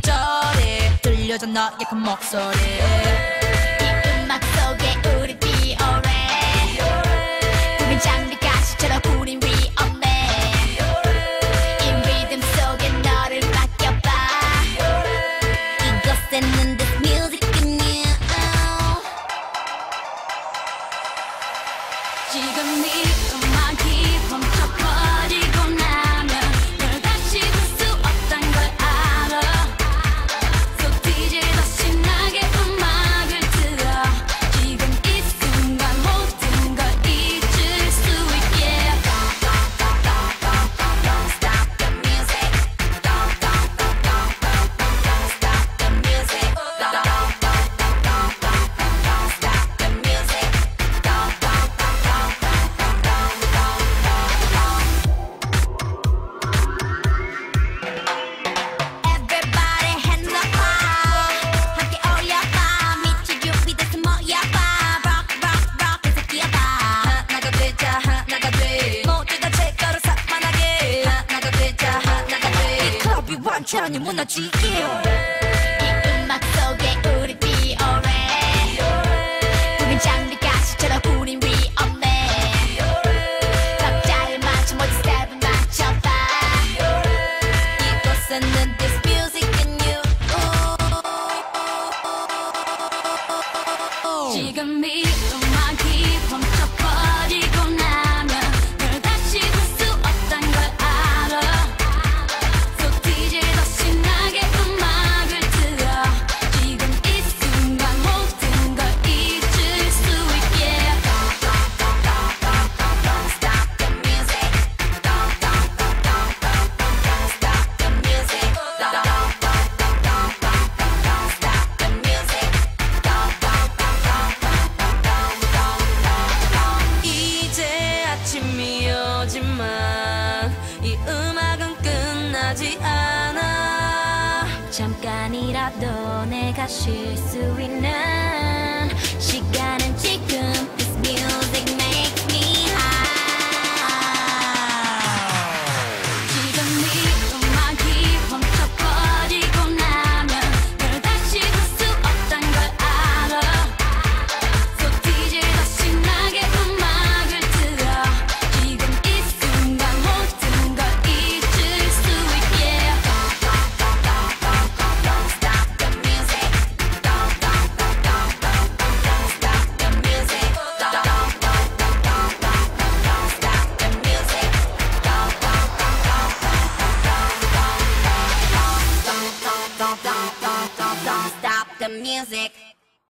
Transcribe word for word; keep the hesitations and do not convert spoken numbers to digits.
어쩌리 들려줘 너의 그 목소리 이 음악 속에 우리 be alright 우린 장미 가시처럼 우린 위험해 이 리듬 속에 너를 맡겨봐 이곳에는 this music in you 지금 이 음악이 멈춰버리고 나면 널 다시 볼 수 없단 걸 알아 So 디제이 더 신나게 음악을 틀어 지금 이 순간 모든 걸 잊을 수 있게 Don't stop the music Don't stop the music Don't stop the music Everybody hands up high 함께 올려봐 미칠 준비돼서 모여봐 Rock rock rock 해서 뛰어봐 하나가 되자 하나가 돼 모두가 제거로 산만하게 하나가 되자 하나가 돼이 클럽이 완전히 무너지게 이 음악 속에 우리 be alright 우린 장미 가시처럼 우린 위험해 박자를 맞춰 모두 스텝을 맞춰봐 이곳에는 this music in you 지금 이 음악이 멈춰버리고 나면 널 다시 볼 수 없단 걸 알아 So 디제이 더 신나게 음악을 틀어 지금 이 순간 모든 걸 잊을 수 있게 Don't stop the music Don't stop the music Don't stop the music 이제 아침이 오지만 이 음악은 끝나지 않아 잠깐이라도 내가 쉴 수 있는 시간은 지금 This music